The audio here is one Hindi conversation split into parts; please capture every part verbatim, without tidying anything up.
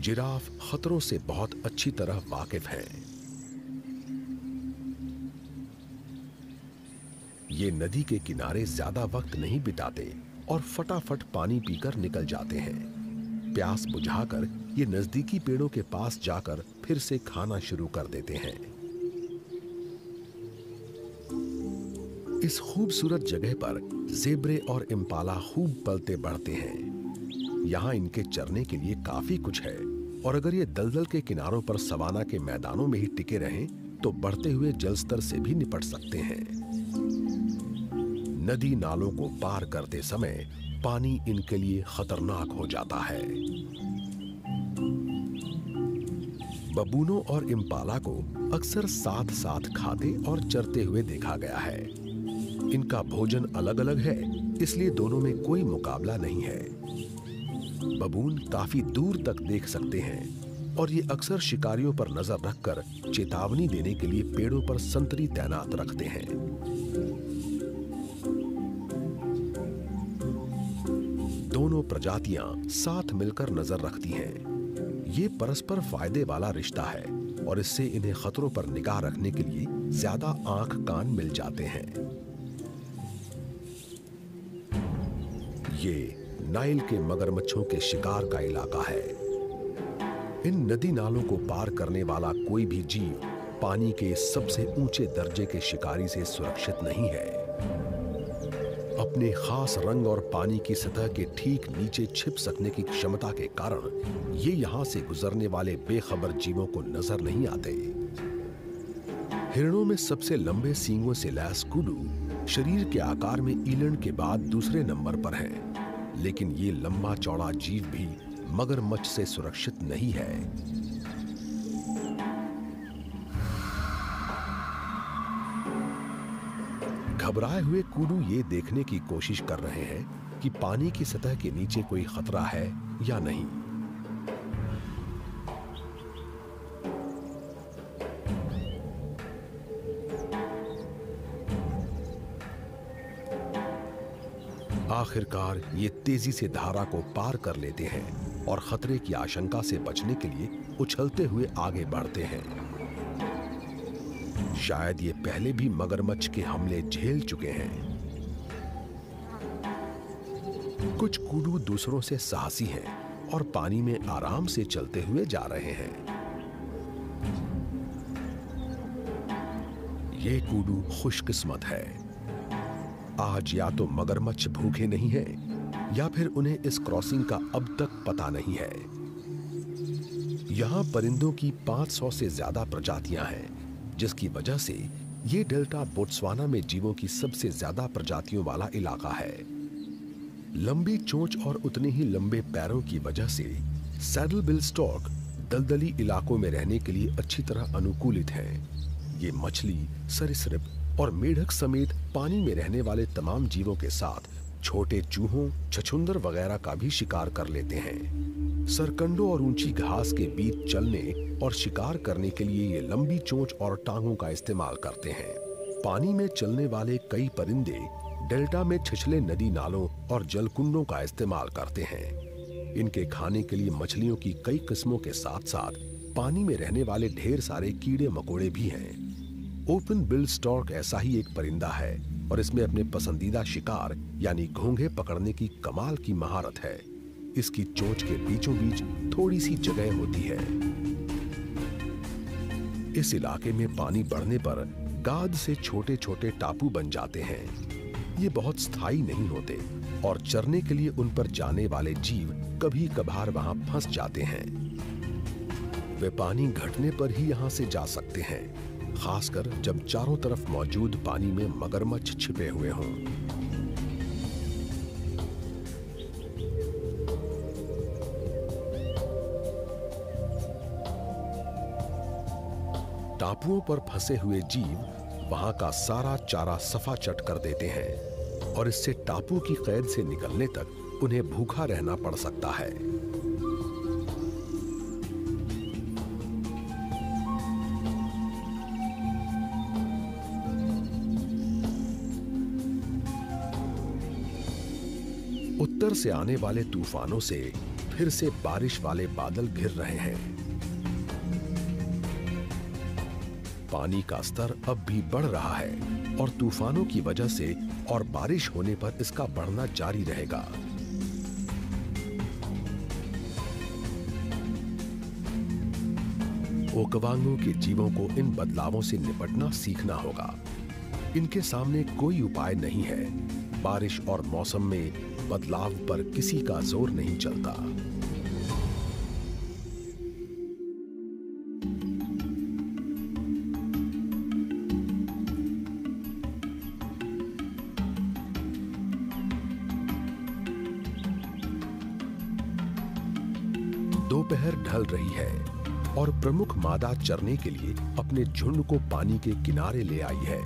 जिराफ खतरों से बहुत अच्छी तरह वाकिफ हैं। ये नदी के किनारे ज्यादा वक्त नहीं बिताते और फटाफट पानी पीकर निकल जाते हैं। प्यास बुझाकर ये नजदीकी पेड़ों के पास जाकर फिर से खाना शुरू कर देते हैं। इस खूबसूरत जगह पर ज़ेब्रे और इम्पाला खूब पलते बढ़ते हैं। यहाँ इनके चरने के लिए काफी कुछ है और अगर ये दलदल के किनारों पर सवाना के मैदानों में ही टिके रहें तो बढ़ते हुए जलस्तर से भी निपट सकते हैं। नदी नालों को पार करते समय पानी इनके लिए खतरनाक हो जाता है। बबूनों और इम्पाला को अक्सर साथ साथ खाते और चरते हुए देखा गया है। इनका भोजन अलग अलग है, इसलिए दोनों में कोई मुकाबला नहीं है। बबून काफी दूर तक देख सकते हैं और ये अक्सर शिकारियों पर नजर रखकर चेतावनी देने के लिए पेड़ों पर संतरी तैनात रखते हैं। दोनों प्रजातियां साथ मिलकर नजर रखती हैं। ये परस्पर फायदे वाला रिश्ता है और इससे इन्हें खतरों पर निगाह रखने के लिए ज्यादा आंख कान मिल जाते हैं। ये नाइल के मगरमच्छों के शिकार का इलाका है। इन नदी नालों को पार करने वाला कोई भी जीव पानी के सबसे ऊंचे दर्जे के शिकारी से सुरक्षित नहीं है। अपने खास रंग और पानी की सतह के ठीक नीचे छिप सकने की क्षमता के कारण ये यहां से गुजरने वाले बेखबर जीवों को नजर नहीं आते। हिरणों में सबसे लंबे सींगों से लैस कुडू शरीर के आकार में ईलंड के बाद दूसरे नंबर पर है, लेकिन ये लंबा चौड़ा जीव भी मगरमच्छ से सुरक्षित नहीं है। घबराए हुए कुडू ये देखने की कोशिश कर रहे हैं कि पानी की सतह के नीचे कोई खतरा है या नहीं। आखिरकार ये तेजी से धारा को पार कर लेते हैं और खतरे की आशंका से बचने के लिए उछलते हुए आगे बढ़ते हैं। शायद ये पहले भी मगरमच्छ के हमले झेल चुके हैं। कुछ कुडू दूसरों से साहसी हैं और पानी में आराम से चलते हुए जा रहे हैं। ये कुडू खुशकिस्मत है। आज या तो मगरमच्छ भूखे नहीं हैं, या फिर उन्हें इस क्रॉसिंग का अब तक पता नहीं है। यहां परिंदों की पाँच सौ से ज्यादा प्रजातियां हैं, जिसकी वजह से ये डेल्टा बोत्सवाना में जीवों की सबसे ज्यादा प्रजातियों वाला इलाका है। लंबी चोंच और उतने ही लंबे पैरों की वजह से सैडल बिल स्टॉर्क दलदली इलाकों में रहने के लिए अच्छी तरह अनुकूलित हैं। ये मछली, सरीसृप और मेढक समेत पानी में रहने वाले तमाम जीवों के साथ छोटे चूहों, छछूंदर वगैरह का भी शिकार कर लेते हैं। सरकंडों और ऊंची घास के बीच चलने और शिकार करने के लिए ये लंबी चोंच और टांगों का इस्तेमाल करते हैं। पानी में चलने वाले कई परिंदे डेल्टा में छिछले नदी नालों और जलकुंडों का इस्तेमाल करते हैं। इनके खाने के लिए मछलियों की कई किस्मों के साथ साथ पानी में रहने वाले ढेर सारे कीड़े मकोड़े भी हैं। ओपन बिल स्टॉर्क ऐसा ही एक परिंदा है और इसमें अपने पसंदीदा शिकार यानी घोंघे पकड़ने की कमाल की महारत है। इसकी चोंच के बीचों बीच थोड़ी सी जगह होती है। इस इलाके में पानी बढ़ने पर गाद से छोटे छोटे टापू बन जाते हैं। ये बहुत स्थायी नहीं होते और चरने के लिए उन पर जाने वाले जीव कभी कभार वहां फंस जाते हैं। वे पानी घटने पर ही यहां से जा सकते हैं, खासकर जब चारों तरफ मौजूद पानी में मगरमच्छ छिपे हुए हों। टापुओं पर फंसे हुए जीव वहां का सारा चारा सफा चट कर देते हैं और इससे टापू की कैद से निकलने तक उन्हें भूखा रहना पड़ सकता है। उत्तर से आने वाले तूफानों से फिर से बारिश वाले बादल घिर रहे हैं। पानी का स्तर अब भी बढ़ रहा है और तूफानों की वजह से और बारिश होने पर इसका बढ़ना जारी रहेगा। ओकवांगो के जीवों को इन बदलावों से निपटना सीखना होगा। इनके सामने कोई उपाय नहीं है। बारिश और मौसम में बदलाव पर किसी का जोर नहीं चलता। दोपहर ढल रही है और प्रमुख मादा चरने के लिए अपने झुंड को पानी के किनारे ले आई है।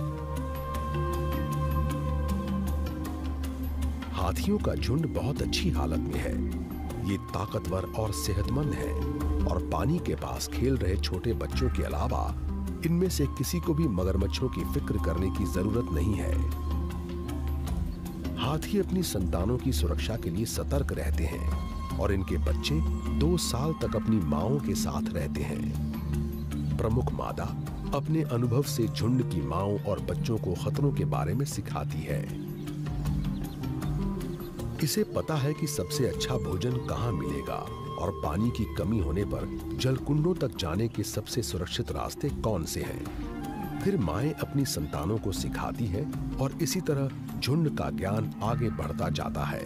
हाथियों का झुंड बहुत अच्छी हालत में है। ये ताकतवर और सेहतमंद है और पानी के पास खेल रहे छोटे बच्चों के अलावा इनमें से किसी को भी मगरमच्छों की फिक्र करने की जरूरत नहीं है। हाथी अपनी संतानों की सुरक्षा के लिए सतर्क रहते हैं और इनके बच्चे दो साल तक अपनी मांओं के साथ रहते हैं। प्रमुख मादा अपने अनुभव से झुंड की मांओं और बच्चों को खतरों के बारे में सिखाती है। इसे पता है कि सबसे अच्छा भोजन कहाँ मिलेगा और पानी की कमी होने पर जलकुंडों तक जाने के सबसे सुरक्षित रास्ते कौन से हैं। फिर माएं अपनी संतानों को सिखाती हैं और इसी तरह झुंड का ज्ञान आगे बढ़ता जाता है।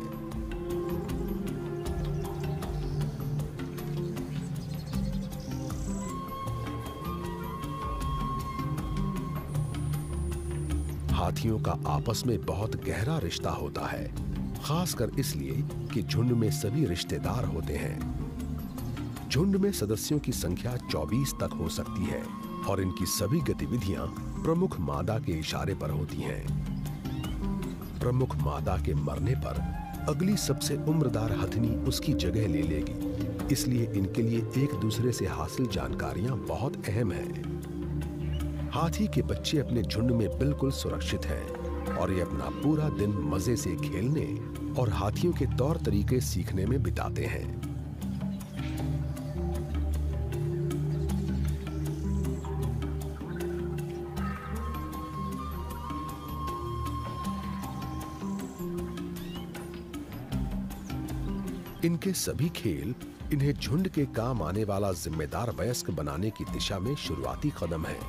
हाथियों का आपस में बहुत गहरा रिश्ता होता है, खासकर इसलिए कि झुंड में सभी रिश्तेदार होते हैं। झुंड में सदस्यों की संख्या चौबीस तक हो सकती है और इनकी सभी गतिविधियां प्रमुख मादा के इशारे पर होती हैं। प्रमुख मादा के मरने पर अगली सबसे उम्रदार हथनी उसकी जगह ले लेगी, इसलिए इनके लिए एक दूसरे से हासिल जानकारियां बहुत अहम हैं। हाथी के बच्चे अपने झुंड में बिल्कुल सुरक्षित हैं और ये अपना पूरा दिन मजे से खेलने और हाथियों के तौर तरीके सीखने में बिताते हैं। इनके सभी खेल इन्हें झुंड के काम आने वाला जिम्मेदार वयस्क बनाने की दिशा में शुरुआती कदम है।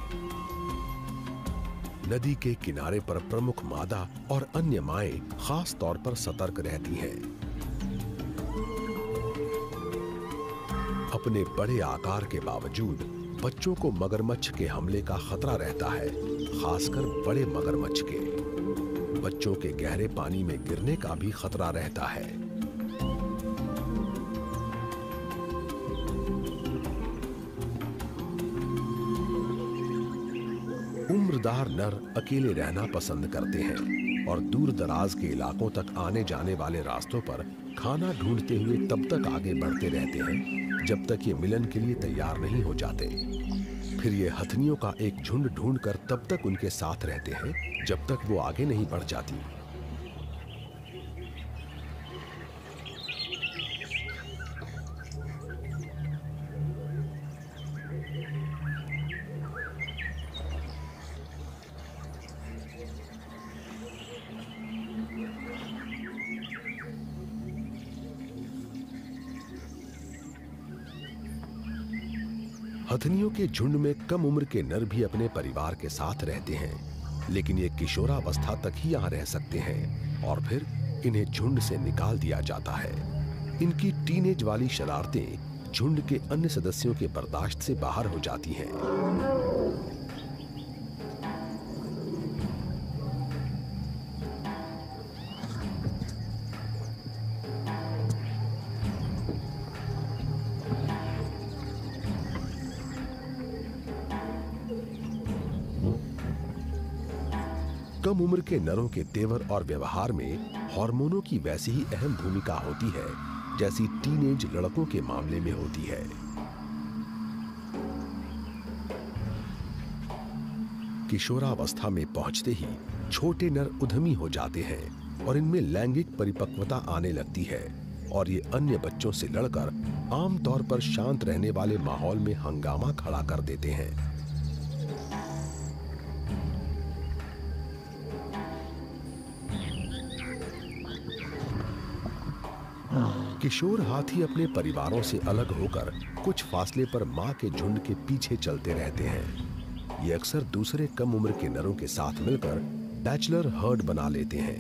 नदी के किनारे पर प्रमुख मादा और अन्य माएं खास तौर पर सतर्क रहती हैं। अपने बड़े आकार के बावजूद बच्चों को मगरमच्छ के हमले का खतरा रहता है, खासकर बड़े मगरमच्छ के। बच्चों के गहरे पानी में गिरने का भी खतरा रहता है। उम्रदार नर अकेले रहना पसंद करते हैं और दूर दराज के इलाकों तक आने जाने वाले रास्तों पर खाना ढूंढते हुए तब तक आगे बढ़ते रहते हैं जब तक ये मिलन के लिए तैयार नहीं हो जाते। फिर ये हथनियों का एक झुंड ढूंढकर तब तक उनके साथ रहते हैं जब तक वो आगे नहीं बढ़ जाती। हथनियों के झुंड में कम उम्र के नर भी अपने परिवार के साथ रहते हैं, लेकिन ये किशोरावस्था तक ही यहाँ रह सकते हैं और फिर इन्हें झुंड से निकाल दिया जाता है। इनकी टीनेज वाली शरारतें झुंड के अन्य सदस्यों के बर्दाश्त से बाहर हो जाती हैं। कम उम्र के नरों के तेवर और व्यवहार में हार्मोनों की वैसी ही अहम भूमिका होती है जैसी टीनेज लड़कों के मामले में होती है। किशोरावस्था में पहुंचते ही छोटे नर उद्यमी हो जाते हैं और इनमें लैंगिक परिपक्वता आने लगती है। और ये अन्य बच्चों से लड़कर आमतौर पर शांत रहने वाले माहौल में हंगामा खड़ा कर देते हैं। किशोर हाथी अपने परिवारों से अलग होकर कुछ फासले पर मां के झुंड के पीछे चलते रहते हैं। ये अक्सर दूसरे कम उम्र के नरों के साथ मिलकर बैचलर हर्ड बना लेते हैं।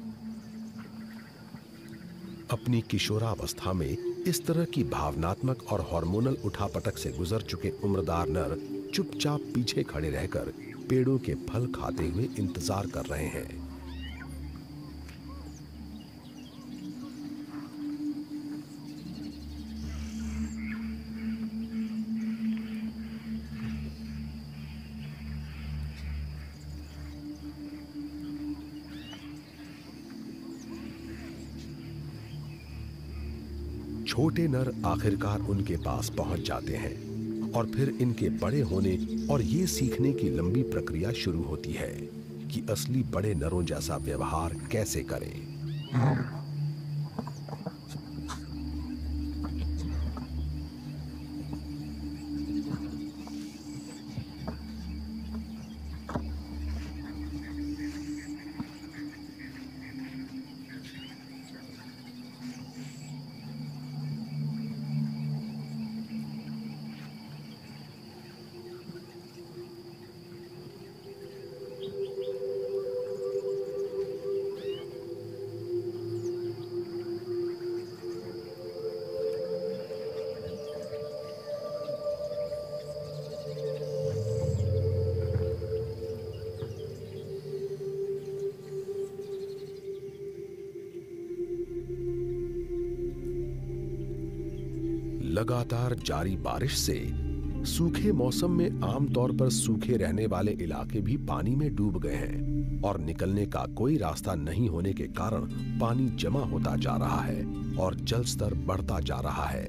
अपनी किशोरावस्था में इस तरह की भावनात्मक और हार्मोनल उठापटक से गुजर चुके उम्रदार नर चुपचाप पीछे खड़े रहकर पेड़ों के फल खाते हुए इंतजार कर रहे हैं। छोटे नर आखिरकार उनके पास पहुंच जाते हैं और फिर इनके बड़े होने और ये सीखने की लंबी प्रक्रिया शुरू होती है कि असली बड़े नरों जैसा व्यवहार कैसे करें। लगातार जारी बारिश से सूखे मौसम में आमतौर पर सूखे रहने वाले इलाके भी पानी में डूब गए हैं और निकलने का कोई रास्ता नहीं होने के कारण पानी जमा होता जा रहा है और जल स्तर बढ़ता जा रहा है।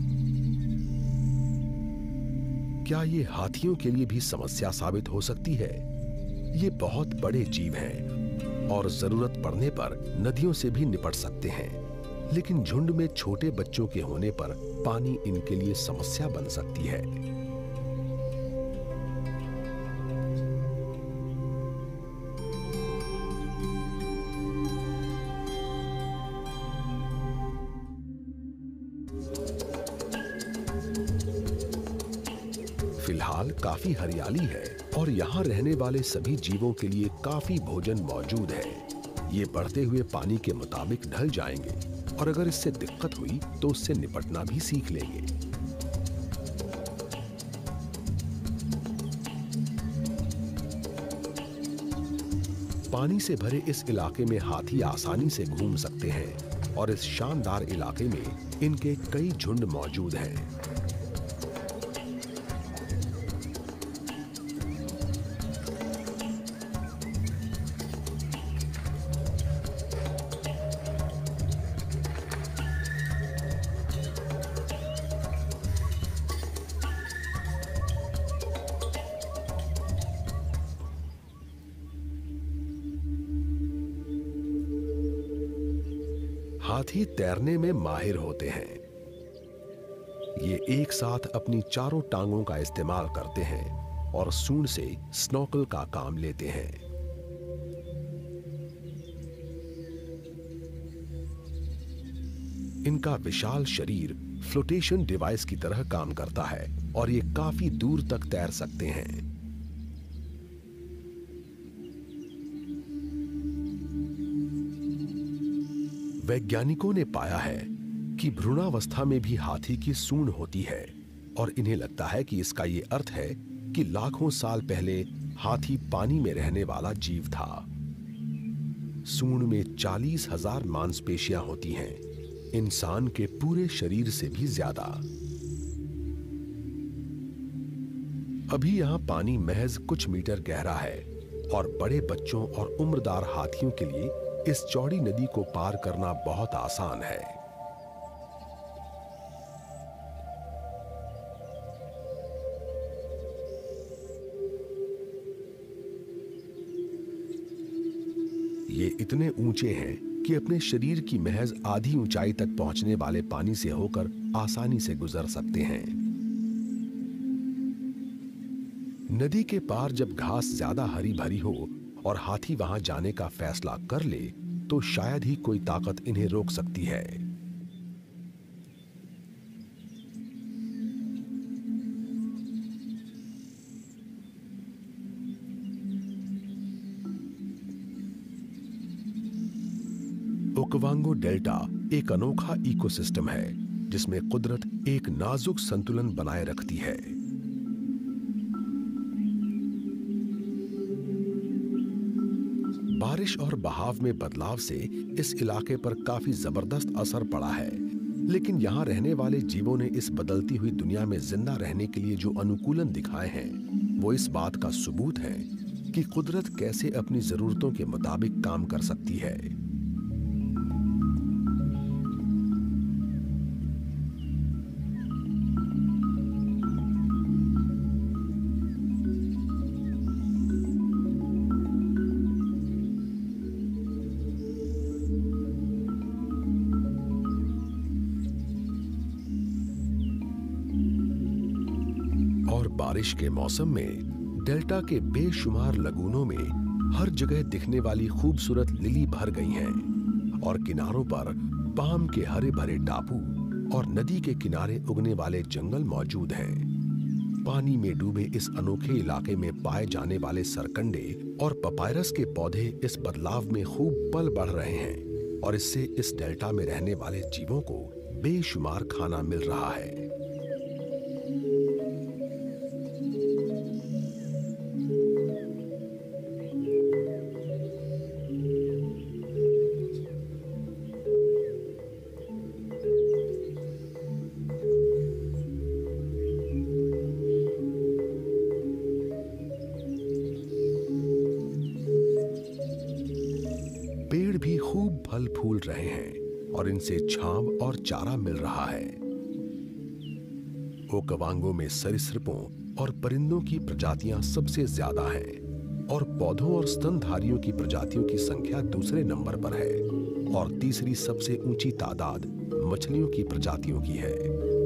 क्या ये हाथियों के लिए भी समस्या साबित हो सकती है? ये बहुत बड़े जीव हैं और जरूरत पड़ने पर नदियों से भी निपट सकते हैं, लेकिन झुंड में छोटे बच्चों के होने पर पानी इनके लिए समस्या बन सकती है। फिलहाल काफी हरियाली है और यहाँ रहने वाले सभी जीवों के लिए काफी भोजन मौजूद है। ये बढ़ते हुए पानी के मुताबिक ढल जाएंगे और अगर इससे दिक्कत हुई तो उससे निपटना भी सीख लेंगे। पानी से भरे इस इलाके में हाथी आसानी से घूम सकते हैं और इस शानदार इलाके में इनके कई झुंड मौजूद हैं। हाथी तैरने में माहिर होते हैं। ये एक साथ अपनी चारों टांगों का इस्तेमाल करते हैं और सूंड से स्नॉकल का काम लेते हैं। इनका विशाल शरीर फ्लोटेशन डिवाइस की तरह काम करता है और ये काफी दूर तक तैर सकते हैं। वैज्ञानिकों ने पाया है कि भ्रूणावस्था में भी हाथी की सूंड होती है और इन्हें लगता है कि इसका ये अर्थ है कि लाखों साल पहले हाथी पानी में रहने वाला जीव था। सूंड में चालीस हजार मांसपेशियां होती हैं, इंसान के पूरे शरीर से भी ज्यादा। अभी यहां पानी महज कुछ मीटर गहरा है और बड़े बच्चों और उम्रदार हाथियों के लिए इस चौड़ी नदी को पार करना बहुत आसान है। ये इतने ऊंचे हैं कि अपने शरीर की महज आधी ऊंचाई तक पहुंचने वाले पानी से होकर आसानी से गुजर सकते हैं। नदी के पार जब घास ज्यादा हरी भरी हो और हाथी वहां जाने का फैसला कर ले, तो शायद ही कोई ताकत इन्हें रोक सकती है। ओकावांगो डेल्टा एक अनोखा इकोसिस्टम है जिसमें कुदरत एक नाजुक संतुलन बनाए रखती है। बारिश और बहाव में बदलाव से इस इलाके पर काफी जबरदस्त असर पड़ा है, लेकिन यहाँ रहने वाले जीवों ने इस बदलती हुई दुनिया में जिंदा रहने के लिए जो अनुकूलन दिखाए हैं, वो इस बात का सबूत है कि कुदरत कैसे अपनी जरूरतों के मुताबिक काम कर सकती है। बारिश के मौसम में डेल्टा के बेशुमार लगूनों में हर जगह दिखने वाली खूबसूरत लिली भर गई हैं और किनारों पर पाम के हरे भरे टापू और नदी के किनारे उगने वाले जंगल मौजूद हैं। पानी में डूबे इस अनोखे इलाके में पाए जाने वाले सरकंडे और पपायरस के पौधे इस बदलाव में खूब पल बढ़ रहे हैं और इससे इस डेल्टा में रहने वाले जीवों को बेशुमार खाना मिल रहा है। पेड़ भी खूब फल फूल रहे हैं और इनसे छांव और चारा मिल रहा है। ओकावांगो में सरीसृपों और परिंदों की प्रजातियां सबसे ज्यादा हैं और पौधों और स्तनधारियों की प्रजातियों की संख्या दूसरे नंबर पर है और तीसरी सबसे ऊंची तादाद मछलियों की प्रजातियों की है।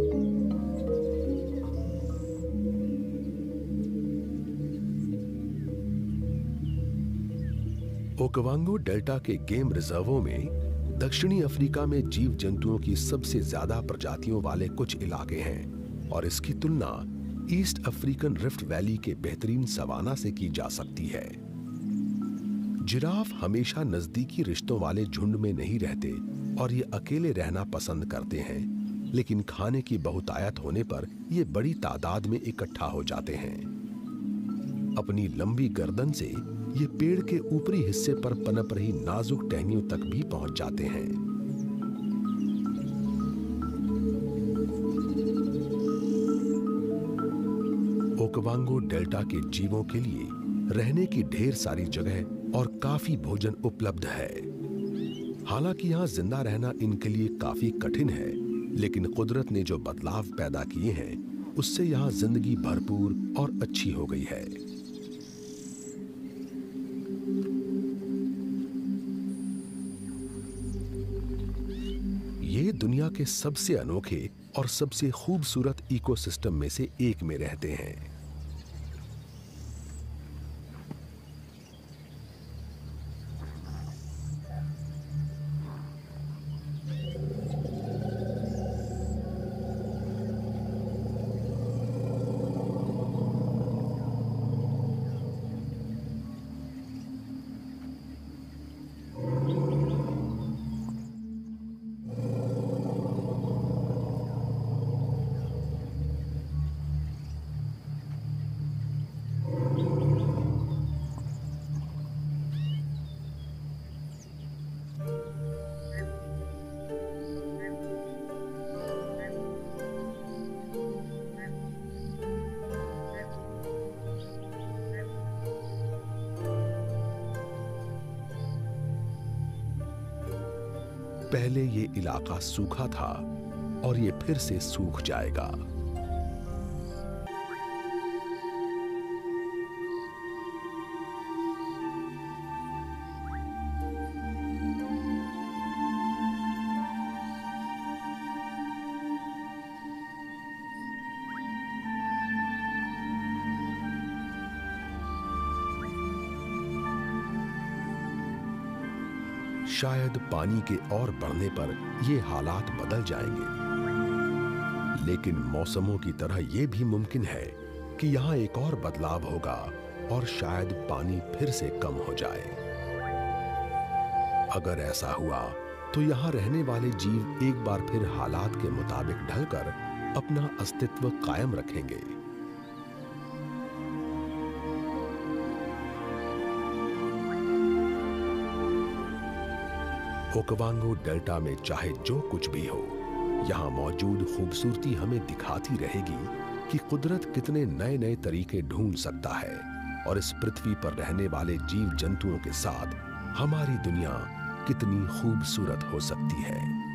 ओकावांगो डेल्टा के गेम रिजर्वों में दक्षिणी अफ्रीका में जीव जंतुओं की सबसे ज्यादा प्रजातियों वाले कुछ इलाके हैं और इसकी तुलना ईस्ट अफ्रीकन रिफ्ट वैली के बेहतरीन सवाना से की जा सकती है। जिराफ हमेशा नजदीकी रिश्तों वाले झुंड में नहीं रहते और ये अकेले रहना पसंद करते हैं, लेकिन खाने की बहुतायत होने पर ये बड़ी तादाद में इकट्ठा हो जाते हैं। अपनी लंबी गर्दन से ये पेड़ के ऊपरी हिस्से पर पनप रही नाजुक टहनियों तक भी पहुंच जाते हैं। ओकावांगो डेल्टा के जीवों के लिए रहने की ढेर सारी जगह और काफी भोजन उपलब्ध है। हालांकि यहाँ जिंदा रहना इनके लिए काफी कठिन है, लेकिन कुदरत ने जो बदलाव पैदा किए हैं उससे यहाँ जिंदगी भरपूर और अच्छी हो गई है। ये दुनिया के सबसे अनोखे और सबसे खूबसूरत इकोसिस्टम में से एक में रहते हैं। पहले ये इलाका सूखा था और ये फिर से सूख जाएगा। शायद पानी के और बढ़ने पर ये हालात बदल जाएंगे। लेकिन मौसमों की तरह ये भी मुमकिन है कि यहाँ एक और बदलाव होगा और शायद पानी फिर से कम हो जाए। अगर ऐसा हुआ तो यहाँ रहने वाले जीव एक बार फिर हालात के मुताबिक ढलकर अपना अस्तित्व कायम रखेंगे। ओकावांगो डेल्टा में चाहे जो कुछ भी हो, यहाँ मौजूद खूबसूरती हमें दिखाती रहेगी कि कुदरत कितने नए नए तरीके ढूंढ सकता है और इस पृथ्वी पर रहने वाले जीव जंतुओं के साथ हमारी दुनिया कितनी खूबसूरत हो सकती है।